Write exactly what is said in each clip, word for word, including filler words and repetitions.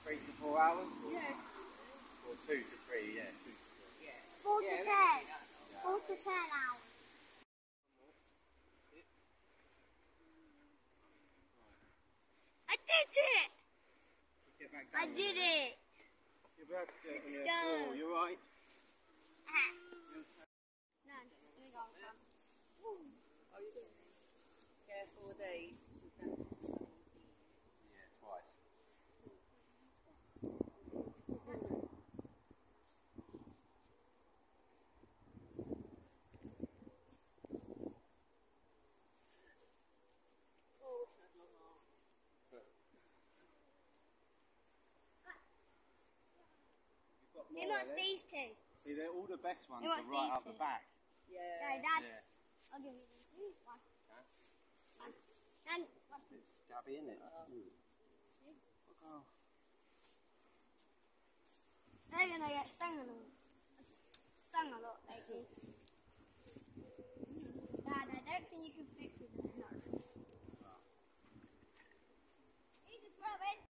three to four hours? Or, Yeah. or two to three, yeah. Two to three. Yeah. Four yeah, to ten. Yeah. Four to ten hours. I did it! Get back I down did there. it! Get back down Let's there. go. Oh, you alright? Ah. No, let me go on front. Oh, you're doing it. Careful with these. Yeah, twice. Oh, I had long arms. You've got Who more, wants eh? these two? See, they're all the best ones Who are wants right these up the two? back. No, Yeah. Dad. Yeah. I'll give you these two. One. Okay. One. And one. It's scabby, isn't it? Uh, Ooh. Oh. They're gonna get stung a lot. Stung a lot lately. Dad, I don't think you can fix it. No. These are rubbish.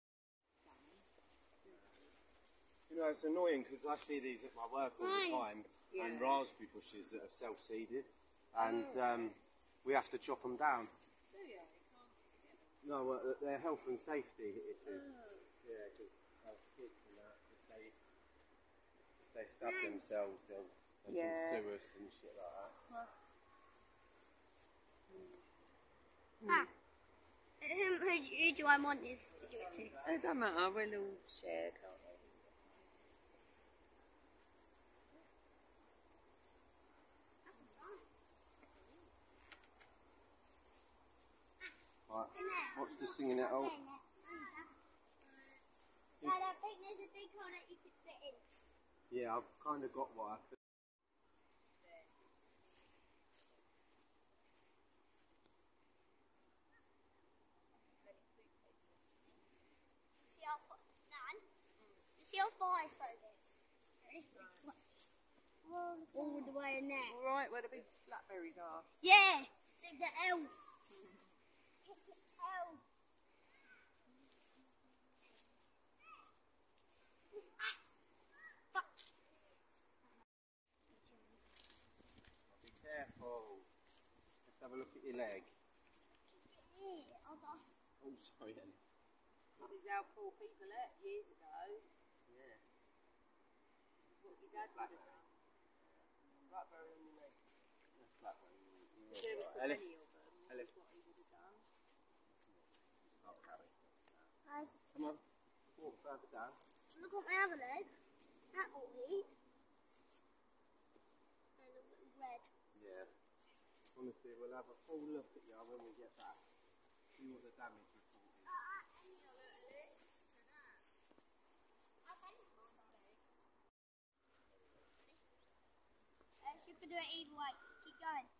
You know, it's annoying because I see these at my work all the time, Yeah. and raspberry bushes that are self-seeded, and um, we have to chop them down. do you? You can't get them. No, well, they're health and safety issues. Yeah, because uh, kids and that, if they, if they stab themselves, they'll, they Yeah. can sue us and shit like that. Ah. Who, who, who do I want this to give it to? It doesn't matter. We'll all share, can't we? Right, what's the singing it out? Dad, I think there's a big hole that you could fit in. Yeah, I've kind of got what I could. See how far, Nan? See how far I throw this? Ready? All the way in there. All right, where the big blackberries are. Yeah, take the L. Take the L. Ah, fuck. Be careful. Let's have a look at your leg. Yeah, I'll go. Oh, sorry, Ellis. This is how poor people ate years ago. Yeah. This is what your dad would have done. Blackberry on your leg. That's blackberry. If there was so Ellis. many of them, this Ellis. is what he would have done. I'll carry. Hi. Come on. Walk further down. Look at my other leg. That will eat. And a little red. Yeah. Honestly, we'll have a full look at you when we get back. See what the damage report is. Uh, she could do it either way. Keep going.